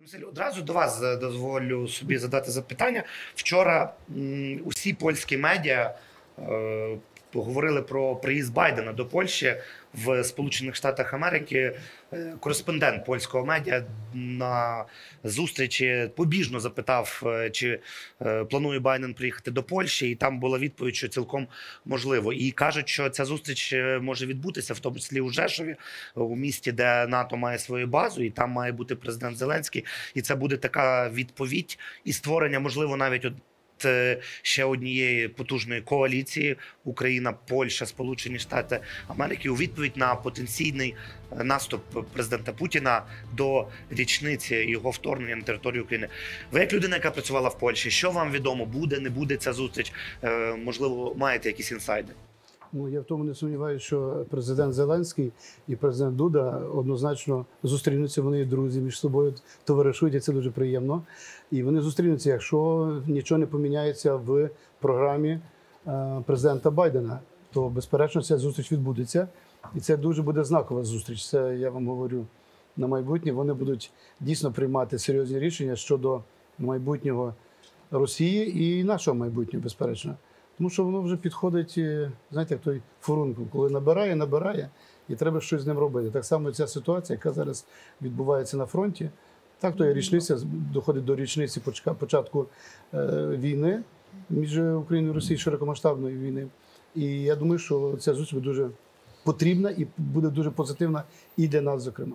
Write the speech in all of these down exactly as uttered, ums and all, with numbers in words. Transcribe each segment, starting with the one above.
Василь, одразу до вас дозволю собі задати запитання. Вчора м, усі польські медіа е, говорили про приїзд Байдена до Польщі в Сполучених Штатах Америки. Е, кореспондент польського медіа на зустрічі побіжно запитав, е, чи е, планує Байден приїхати до Польщі, і там була відповідь, що цілком можливо. І кажуть, що ця зустріч може відбутися, в тому числі у Жешові, у місті, де НАТО має свою базу, і там має бути президент Зеленський. І це буде така відповідь і створення, можливо, навіть от ще однієї потужної коаліції Україна, Польща, Сполучені Штати Америки у відповідь на потенційний наступ президента Путіна до річниці його вторгнення на територію України. Ви як людина, яка працювала в Польщі, що вам відомо, буде, не буде ця зустріч? Можливо, маєте якісь інсайди? Ну, я в тому не сумніваюся, що президент Зеленський і президент Дуда однозначно зустрінуться, вони друзі між собою товаришують, і це дуже приємно. І вони зустрінуться, якщо нічого не поміняється в програмі президента Байдена, то, безперечно, ця зустріч відбудеться. І це дуже буде знакова зустріч. Це, я вам говорю, на майбутнє. Вони будуть дійсно приймати серйозні рішення щодо майбутнього Росії і нашого майбутнього, безперечно. Тому що воно вже підходить, знаєте, як той фурункул, коли набирає, набирає, і треба щось з ним робити. Так само ця ситуація, яка зараз відбувається на фронті, так то є річниця, доходить до річниці початку війни між Україною і Росією, широкомасштабної війни. І я думаю, що ця зустріч буде дуже потрібна і буде дуже позитивна і для нас, зокрема.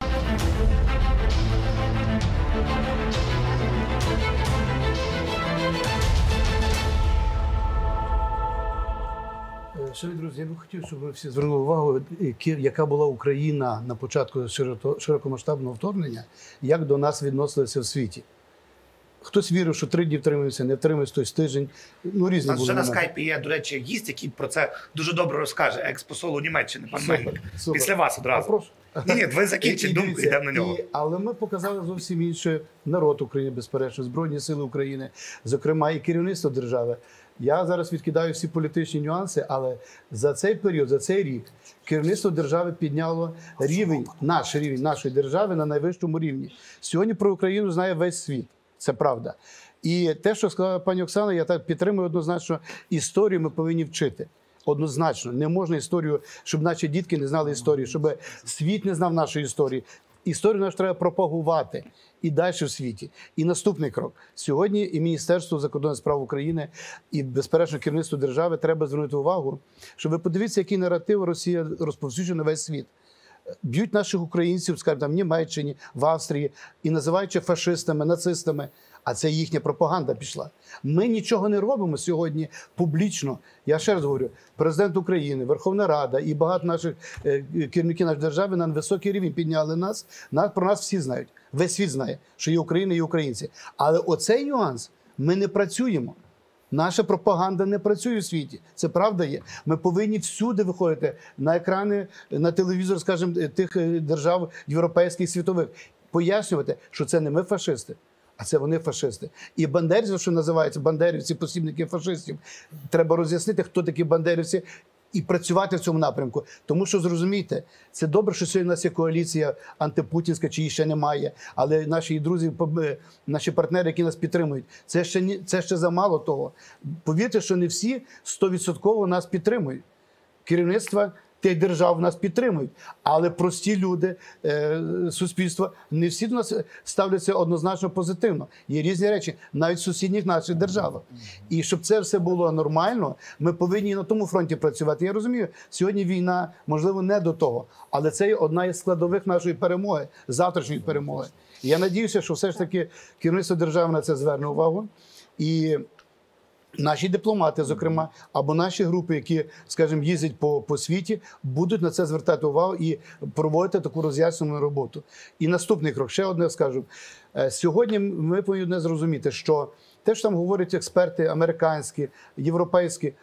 Шановні друзі, я б хотів, щоб ви всі звернули увагу, яка була Україна на початку широкомасштабного вторгнення, як до нас відносилися в світі. Хтось вірив, що три дні втримується, не втримується, хтось тиждень. Ну, різні були. Вже на скайпі є, до речі, гість, який про це дуже добре розкаже, екс-посол у Німеччині, пан Мельник. Після вас одразу. Прошу. Ні, ні, ви закінчіть думку, йдемо на нього. І, але ми показали зовсім інше народ України, безперечно, Збройні Сили України, зокрема і керівництво держави. Я зараз відкидаю всі політичні нюанси, але за цей період, за цей рік, керівництво держави підняло рівень, наш рівень нашої держави на найвищому рівні. Сьогодні про Україну знає весь світ, це правда. І те, що сказала пані Оксана, я так підтримую однозначно, історію ми повинні вчити. Однозначно, не можна історію, щоб наші дітки не знали історію, щоб світ не знав нашої історії. Історію нашу треба пропагувати і далі в світі. І наступний крок. Сьогодні і Міністерство закордонних справ України, і, безперечно, керівництво держави треба звернути увагу, що ви подивіться, який наратив Росія розповсюджує на весь світ. Б'ють наших українців, скажімо, там, в Німеччині, в Австрії, і називаючи фашистами, нацистами. А це їхня пропаганда пішла. Ми нічого не робимо сьогодні публічно. Я ще раз говорю, президент України, Верховна Рада і багато наших е, керівників нашої держави на високий рівень підняли нас. нас. Про нас всі знають. Весь світ знає, що є Україна і українці. Але оцей нюанс ми не працюємо. Наша пропаганда не працює в світі. Це правда є. Ми повинні всюди виходити на екрани, на телевізор, скажімо, тих держав європейських, світових. Пояснювати, що це не ми фашисти. А це вони фашисти. І бандерівці, що називаються, бандерівці, посібники фашистів, треба роз'яснити, хто такі бандерівці, і працювати в цьому напрямку. Тому що, зрозумійте, це добре, що сьогодні у нас є коаліція антипутінська, чи її ще немає, але наші друзі, наші партнери, які нас підтримують, це ще, це ще замало того. Повірте, що не всі стовідсотково нас підтримують. Керівництво тих держав нас підтримують. Але прості люди, е, суспільство, не всі до нас ставляться однозначно позитивно. Є різні речі, навіть в сусідніх наших державах. І щоб це все було нормально, ми повинні на тому фронті працювати. Я розумію, сьогодні війна, можливо, не до того, але це є одна із складових нашої перемоги, завтрашньої перемоги. І я надіюся, що все ж таки керівництво держави на це зверне увагу. І наші дипломати, зокрема, або наші групи, які, скажімо, їздять по, по світі, будуть на це звертати увагу і проводити таку роз'яснювальну роботу. І наступний крок, ще одне скажу. Сьогодні ми повинні не зрозуміти, що те, що там говорять експерти американські, європейські,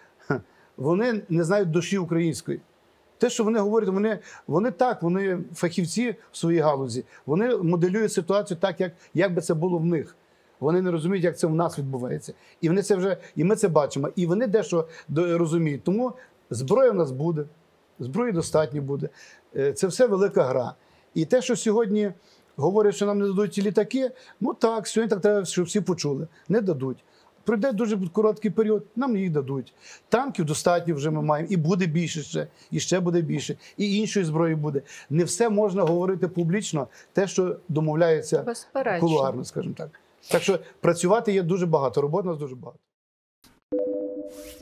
вони не знають душі української. Те, що вони говорять, вони, вони так, вони фахівці в своїй галузі, вони моделюють ситуацію так, як, як би це було в них. Вони не розуміють, як це в нас відбувається. І вони це вже, і ми це бачимо. І вони дещо розуміють. Тому зброя в нас буде, зброї достатньо буде. Це все велика гра. І те, що сьогодні говорять, що нам не дадуть ті літаки. Ну так, сьогодні так треба, щоб всі почули. Не дадуть. Пройде дуже короткий період, нам їх дадуть. Танків достатньо вже ми маємо, і буде більше ще, і ще буде більше, і іншої зброї буде. Не все можна говорити публічно, те, що домовляється Безперечно. кулуарно, скажімо так. Так що працювати є дуже багато, роботи у нас дуже багато.